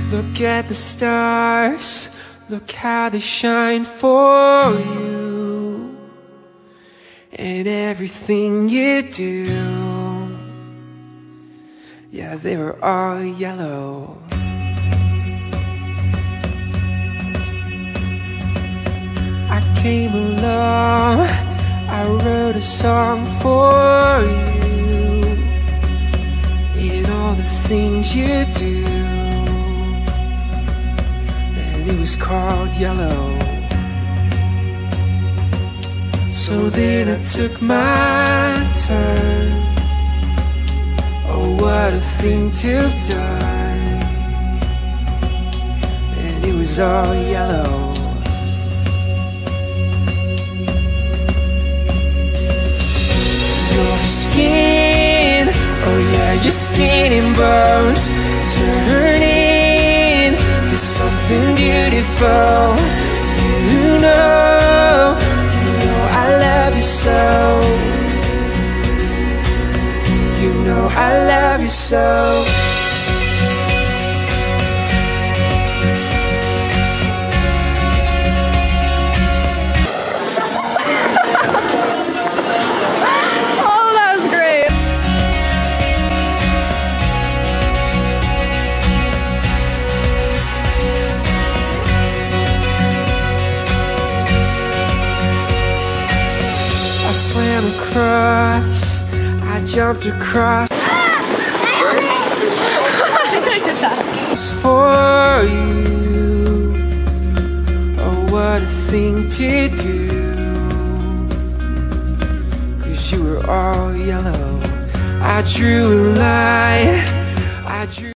Look at the stars, look how they shine for you, and everything you do, yeah, they were all yellow. I came along, I wrote a song for you, and all the things you do, and it was called Yellow. So then I took my turn. Oh, what a thing to have done. And it was all yellow. Your skin, oh yeah, your skin and bones turning to something beautiful. You know I love you so. You know I love you so. Oh, that was great. I swam across, I jumped across. It's for you. Oh, what a thing to do. 'Cause you were all yellow. I drew a line. I drew